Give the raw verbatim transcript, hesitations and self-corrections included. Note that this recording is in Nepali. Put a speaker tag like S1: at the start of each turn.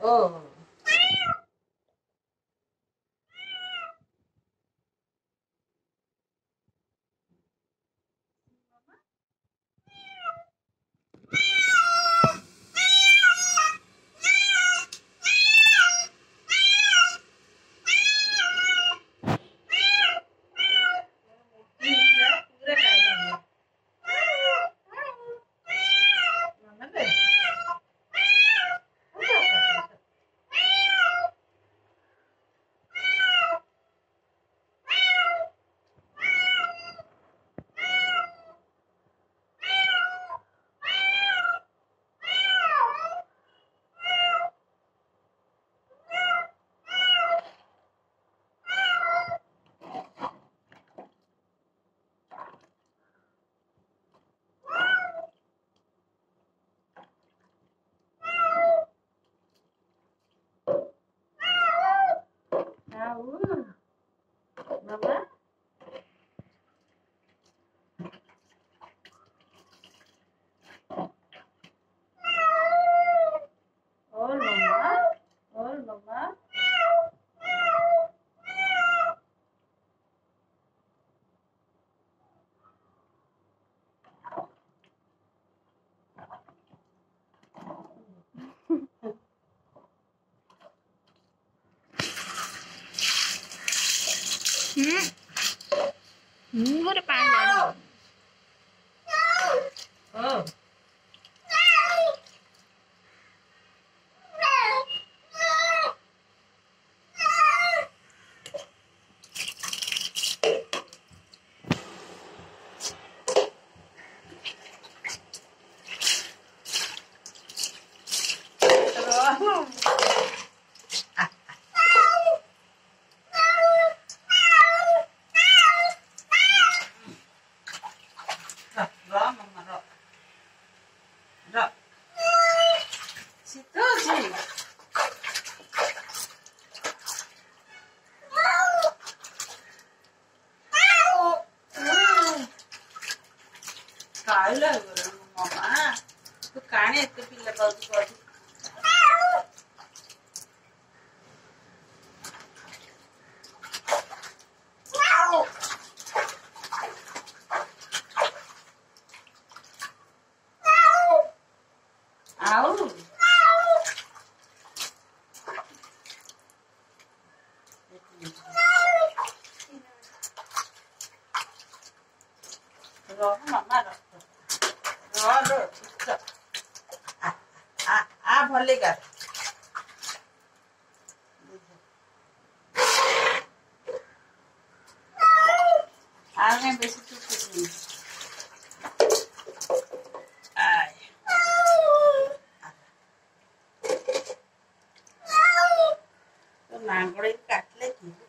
S1: Oh. Mama? Oh, Mama? Oh, Mama?
S2: Hmm. Hmm, what about that?
S1: Oh. Situ sih. Kala mama. Tu kane itu pila bagus bagus. Au. Rồi mama rồi. Rồi rồi. À à à भले कर. आगे बेसी चुप नहीं. आय. तो नांगड़े काट ले की.